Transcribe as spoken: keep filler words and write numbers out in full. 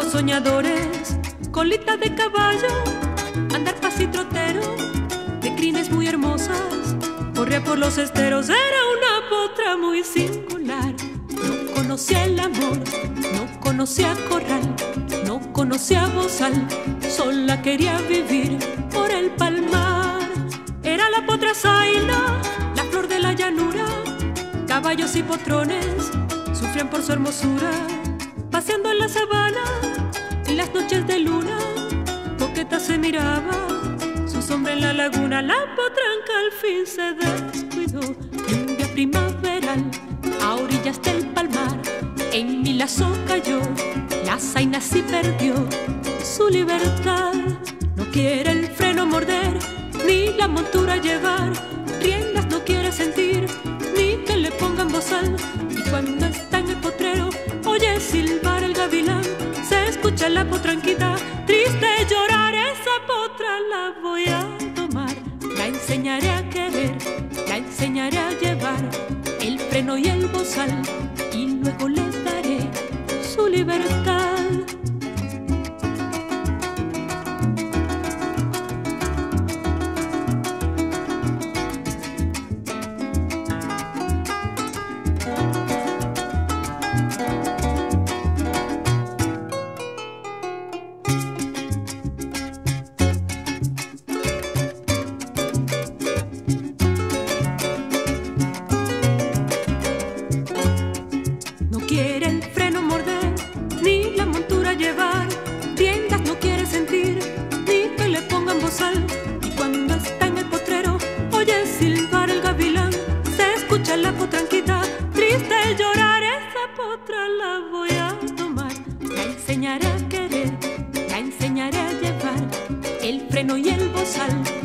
los soñadores, colita de caballo, andar pacitrotero, de crines muy hermosas, corría por los esteros. Era una potra muy singular. No conocía el amor, no conocía corral, no conocía bozal, sola quería vivir por el palmar. Era la potra zaina, la flor de la llanura, caballos y potrones sufrían por su hermosura. Paseando en la sabana, en las noches de luna, coqueta se miraba su sombra en la laguna. La potranca al fin se descuidó y un día primaveral, a orillas del palmar, en mi lazo cayó, la zaina sí perdió su libertad. No quiere el freno morder, ni la montura llevar, riendas no quiere sentir, ni que le pongan bozal. Y cuando está en el potrero, oye silbar el gavilán, se escucha la potranquita triste llorar. Esa potra la voy a tomar, la enseñaré a querer, la enseñaré a llevar el freno y el bozal, y luego le daré su libertad. Quiere el freno morder, ni la montura llevar, riendas no quiere sentir, ni que le pongan bozal. Y cuando está en el potrero, oye silbar el gavilán, se escucha la potranquita triste llorar. Esa potra la voy a tomar, la enseñaré a querer, la enseñaré a llevar el freno y el bozal.